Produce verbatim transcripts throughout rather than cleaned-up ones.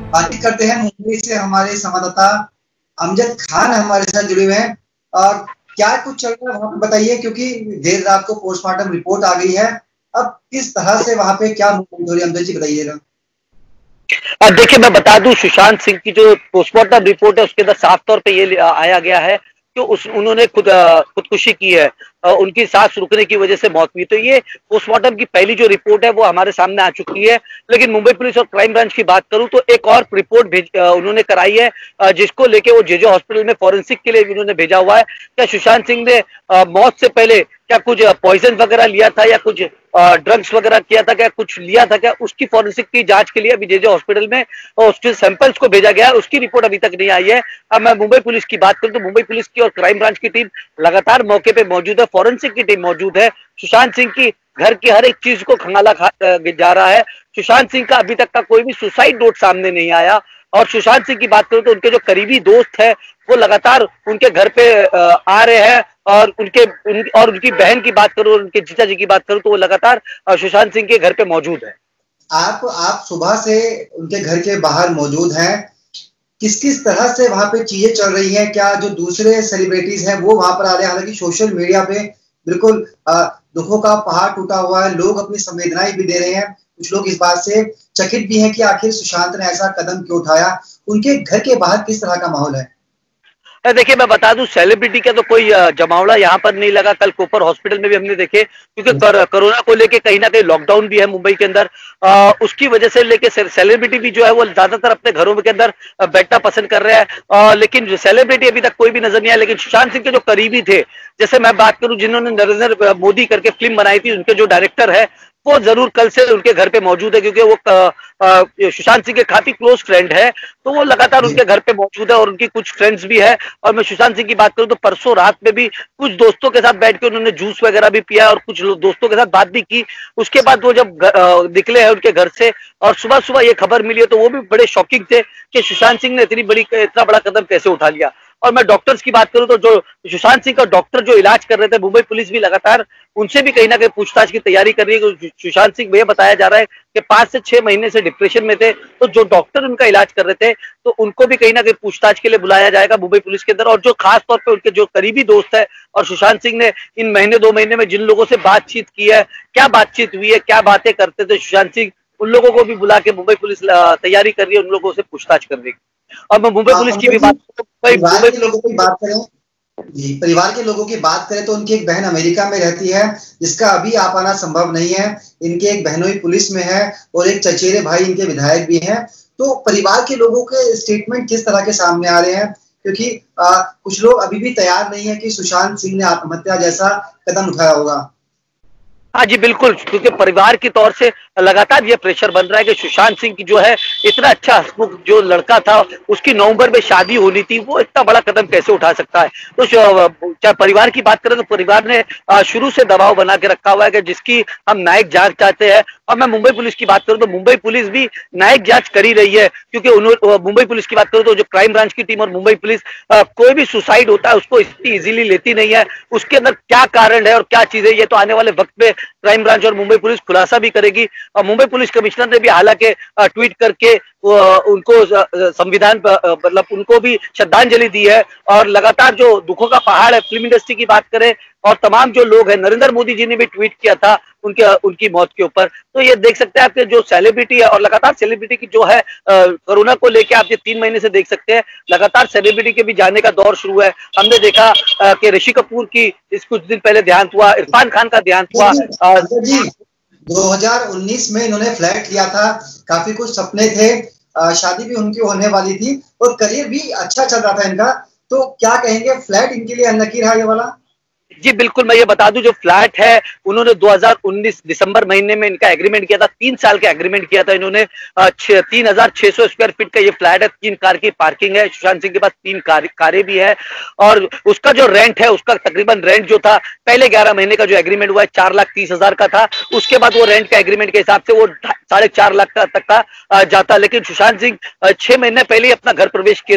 बातचीत करते हैं मुंबई से हमारे संवाददाता अमजद खान हमारे साथ जुड़े हुए हैं। और क्या कुछ चल रहा है वहां पे बताइए, क्योंकि देर रात को पोस्टमार्टम रिपोर्ट आ गई है। अब किस तरह से वहां पे क्या मूवमेंट हो रही है, अमजद जी बताइएगा। अब देखिए, मैं बता दूं, सुशांत सिंह की जो पोस्टमार्टम रिपोर्ट है उसके अंदर साफ तौर पे ये आया गया है कि उस उन्होंने खुद खुदकुशी की है, उनकी सांस रुकने की वजह से मौत हुई। तो ये पोस्टमार्टम की पहली जो रिपोर्ट है वो हमारे सामने आ चुकी है। लेकिन मुंबई पुलिस और क्राइम ब्रांच की बात करूं तो एक और रिपोर्ट भेज उन्होंने कराई है, जिसको लेके वो जेजे हॉस्पिटल में फॉरेंसिक के लिए भी उन्होंने भेजा हुआ है। क्या सुशांत सिंह ने मौत से पहले क्या कुछ पॉइजन वगैरह लिया था या कुछ ड्रग्स वगैरह किया था, क्या कुछ लिया था क्या, उसकी फॉरेंसिक की जांच के लिए अभी जेजे हॉस्पिटल में उसके सैंपल्स को भेजा गया है। उसकी रिपोर्ट अभी तक नहीं आई है। अब मैं मुंबई पुलिस की बात करूं तो मुंबई पुलिस की और क्राइम ब्रांच की टीम लगातार मौके पे मौजूद है, फॉरेंसिक की टीम मौजूद है। सुशांत सिंह की घर की हर एक चीज को खंगाला खा जा रहा है। सुशांत सिंह का अभी तक का कोई भी सुसाइड नोट सामने नहीं आया। और सुशांत सिंह की बात करूं तो उनके जो करीबी दोस्त है वो लगातार उनके घर पे आ रहे हैं। और उनके उन, और उनकी बहन की बात करूं, उनके जीजा जी की बात करूं तो वो लगातार सुशांत सिंह के घर पे मौजूद है। आप आप सुबह से उनके घर के बाहर मौजूद हैं। किस किस तरह से वहां पे चीजें चल रही हैं? क्या जो दूसरे सेलिब्रिटीज हैं वो वहां पर आ रहे हैं? हालांकि सोशल मीडिया पे बिल्कुल दुखों का पहाड़ टूटा हुआ है, लोग अपनी संवेदनाएं भी दे रहे हैं। कुछ लोग इस बात से चकित भी हैं कि आखिर सुशांत ने ऐसा कदम क्यों उठाया। उनके घर के बाहर किस तरह का माहौल है? देखिए, मैं बता दूं, सेलिब्रिटी का तो कोई जमावड़ा यहाँ पर नहीं लगा। कल कोपर हॉस्पिटल में भी हमने देखे, क्योंकि कोरोना को लेके कहीं ना कहीं लॉकडाउन भी है मुंबई के अंदर। आ, उसकी वजह से लेके सेलिब्रिटी भी जो है वो ज्यादातर अपने घरों के अंदर बैठना पसंद कर रहे हैं। लेकिन सेलिब्रिटी अभी तक कोई भी नजर नहीं आया। लेकिन सुशांत सिंह के जो करीबी थे, जैसे मैं बात करूं जिन्होंने नरेंद्र मोदी करके फिल्म बनाई थी, उनके जो डायरेक्टर है वो जरूर कल से उनके घर पे मौजूद है, क्योंकि वो सुशांत सिंह के काफी क्लोज फ्रेंड है। तो वो लगातार उनके घर पे मौजूद है और उनकी कुछ फ्रेंड्स भी है। और मैं सुशांत सिंह की बात करूं तो परसों रात में भी कुछ दोस्तों के साथ बैठ के उन्होंने जूस वगैरह भी पिया और कुछ दोस्तों के साथ बात भी की। उसके बाद वो जब निकले हैं उनके घर से और सुबह सुबह ये खबर मिली है तो वो भी बड़े शॉकिंग थे कि सुशांत सिंह ने इतनी बड़ी इतना बड़ा कदम कैसे उठा लिया। और मैं डॉक्टर्स की बात करूं तो जो सुशांत सिंह का डॉक्टर जो इलाज कर रहे थे, मुंबई पुलिस भी लगातार उनसे भी कहीं ना कहीं पूछताछ की तैयारी कर रही है। सुशांत सिंह भैया बताया जा रहा है कि पांच से छह महीने से डिप्रेशन में थे, तो जो डॉक्टर उनका इलाज कर रहे थे तो उनको भी कहीं ना कहीं पूछताछ के लिए बुलाया जाएगा मुंबई पुलिस के अंदर। और जो खास तौर पर उनके जो करीबी दोस्त है और सुशांत सिंह ने इन महीने दो महीने में जिन लोगों से बातचीत की है, क्या बातचीत हुई है, क्या बातें करते थे सुशांत सिंह, उन लोगों को भी बुला के मुंबई पुलिस तैयारी कर रही है उन लोगों से पूछताछ करने की। और मैं मुंबई पुलिस की भी बात परिवार के लोगों की बात करें जी परिवार के लोगों की बात करें तो उनकी एक बहन अमेरिका में रहती है, जिसका अभी आ पाना संभव नहीं है। इनके एक बहनोई पुलिस में है और एक चचेरे भाई इनके विधायक भी हैं। तो परिवार के लोगों के स्टेटमेंट किस तरह के सामने आ रहे हैं? क्योंकि आ, कुछ लोग अभी भी तैयार नहीं है कि सुशांत सिंह ने आत्महत्या जैसा कदम उठाया होगा। हाँ जी बिल्कुल, क्योंकि परिवार की तौर से लगातार ये प्रेशर बन रहा है कि सुशांत सिंह की जो है इतना अच्छा हंसमुख जो लड़का था, उसकी नवंबर में शादी होनी थी, वो इतना बड़ा कदम कैसे उठा सकता है। तो चाहे परिवार की बात करें तो परिवार ने शुरू से दबाव बना के रखा हुआ है कि जिसकी हम न्यायिक जांच चाहते हैं। और मैं मुंबई पुलिस की बात करूं तो मुंबई पुलिस भी न्यायिक जांच कर ही रही है, क्योंकि उन्होंने मुंबई पुलिस की बात करूं तो जो क्राइम ब्रांच की टीम और मुंबई पुलिस कोई भी सुसाइड होता है उसको इतनी इजीली लेती नहीं है। उसके अंदर क्या कारण है और क्या चीज है, ये तो आने वाले वक्त में क्राइम ब्रांच और मुंबई पुलिस खुलासा भी करेगी। और मुंबई पुलिस कमिश्नर ने भी हालांकि ट्वीट करके उनको संविधान मतलब उनको भी श्रद्धांजलि दी है। और लगातार जो दुखों का पहाड़ है, फिल्म इंडस्ट्री की बात करें और तमाम जो लोग हैं, नरेंद्र मोदी जी ने भी ट्वीट किया था उनके उनकी मौत के ऊपर। तो ये देख सकते हैं आपके जो सेलिब्रिटी है और लगातार सेलिब्रिटी की जो है कोरोना को लेके आप ये तीन महीने से देख सकते हैं लगातार सेलिब्रिटी के भी जाने का दौर शुरू है। हमने देखा कि ऋषि कपूर की इस कुछ दिन पहले देहांत हुआ, इरफान खान का देहांत हुआ। दो हज़ार उन्नीस में इन्होंने फ्लैट लिया था, काफी कुछ सपने थे, शादी भी उनकी होने वाली थी और करियर भी अच्छा चल रहा था इनका। तो क्या कहेंगे, फ्लैट इनके लिए अनलकी रहा ये वाला? जी बिल्कुल, मैं ये बता दूं, जो फ्लैट है उन्होंने दो हज़ार उन्नीस दिसंबर महीने में इनका एग्रीमेंट किया था, तीन साल का एग्रीमेंट किया था इन्होंने। तीन हजार छह सौ स्क्वायर फीट का ये फ्लैट है, तीन कार की पार्किंग है, सुशांत सिंह के पास तीन कार, कारें भी है। और उसका जो रेंट है, उसका तकरीबन रेंट जो था पहले ग्यारह महीने का जो एग्रीमेंट हुआ है चार लाख तीस हजार का था। उसके बाद वो रेंट का एग्रीमेंट के हिसाब से वो साढ़े चार लाख तक का जाता। लेकिन सुशांत सिंह छह महीने पहले ही अपना घर प्रवेश किए थे,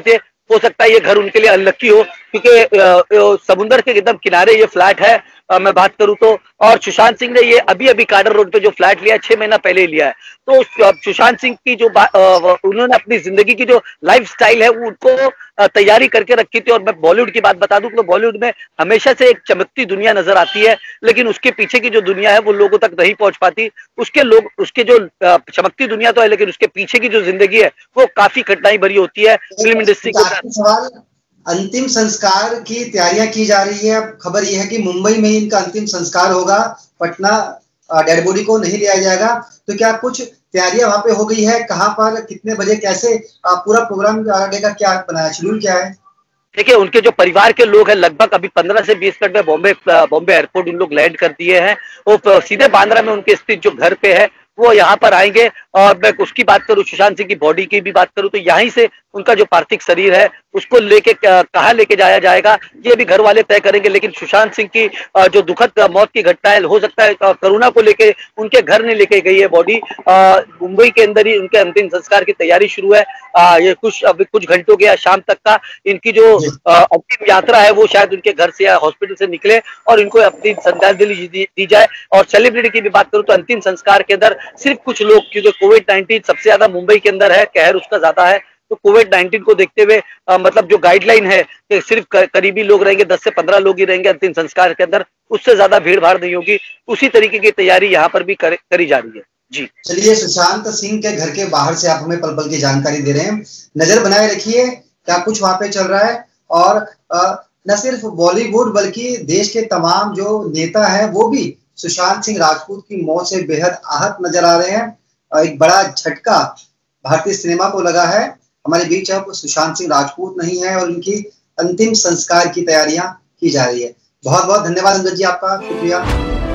हो सकता है ये घर उनके लिए अनलक्की हो, क्योंकि समुद्र के एकदम किनारे ये फ्लैट है। आ, मैं बात करूं तो, और सुशांत सिंह ने ये अभी अभी कार्डर रोड पे जो फ्लैट लिया है, छह महीना पहले ही लिया है। तो सुशांत सिंह की जो बात, उन्होंने अपनी जिंदगी की जो लाइफ स्टाइल है उनको तैयारी करके रखी थी। और मैं बॉलीवुड की बात बता दूं तो बॉलीवुड में हमेशा से एक चमकती दुनिया नजर आती है, लेकिन उसके पीछे की जो दुनिया है वो लोगों तक नहीं पहुंच पाती। उसके लोग, उसके जो चमकती दुनिया तो है, लेकिन उसके पीछे की जो जिंदगी है वो काफी कठिनाई भरी होती है फिल्म इंडस्ट्री को। सवाल, अंतिम संस्कार की तैयारियां की जा रही है। खबर यह है कि मुंबई में ही इनका अंतिम संस्कार होगा, पटना डेड बॉडी को नहीं लिया जाएगा। तो क्या कुछ तैयारियां वहां पे हो गई है? कहां पर, कितने बजे, कैसे पूरा प्रोग्राम का क्या बनाया, शेड्यूल क्या है? देखिए, उनके जो परिवार के लोग हैं लगभग अभी पंद्रह से बीस मिनट में बॉम्बे बॉम्बे एयरपोर्ट उन लोग लैंड कर दिए हैं। वो सीधे बांद्रा में उनके स्थित जो घर पे है वो यहाँ पर आएंगे। और मैं उसकी बात करूं, सुशांत सिंह की बॉडी की भी बात करूं तो यहीं से उनका जो पार्थिव शरीर है उसको लेके कहाँ लेके जाया जाएगा ये भी घर वाले तय करेंगे। लेकिन सुशांत सिंह की जो दुखद मौत की घटना है, हो सकता है करुणा को लेके उनके घर नहीं लेके गई है बॉडी। मुंबई के अंदर ही उनके अंतिम संस्कार की तैयारी शुरू है। आ, ये कुछ अभी कुछ घंटों के या शाम तक का इनकी जो अंतिम यात्रा है वो शायद उनके घर से या हॉस्पिटल से निकले और इनको अपनी श्रद्धांजलि दी, दी जाए। और सेलिब्रिटी की भी बात करूं तो अंतिम संस्कार के अंदर सिर्फ कुछ लोग, क्योंकि कोविड नाइन्टीन सबसे ज्यादा मुंबई के अंदर है, कहर उसका ज्यादा है, तो कोविड नाइन्टीन को देखते हुए आ, मतलब जो गाइडलाइन है कि सिर्फ करीबी लोग रहेंगे, दस से पंद्रह लोग ही रहेंगे अंतिम संस्कार के अंदर, उससे ज्यादा भीड़ भाड़ नहीं होगी। उसी तरीके की तैयारी यहाँ पर भी कर, करी जा रही है। जी चलिए, सुशांत सिंह के घर के बाहर से आप हमें पल पल की जानकारी दे रहे हैं। नजर बनाए रखिए क्या कुछ वहां पे चल रहा है। और न सिर्फ बॉलीवुड बल्कि देश के तमाम जो नेता हैं वो भी सुशांत सिंह राजपूत की मौत से बेहद आहत नजर आ रहे हैं। एक बड़ा झटका भारतीय सिनेमा को लगा है। हमारे बीच अब सुशांत सिंह राजपूत नहीं है और उनकी अंतिम संस्कार की तैयारियां की जा रही है। बहुत बहुत धन्यवाद अंगद जी, आपका शुक्रिया।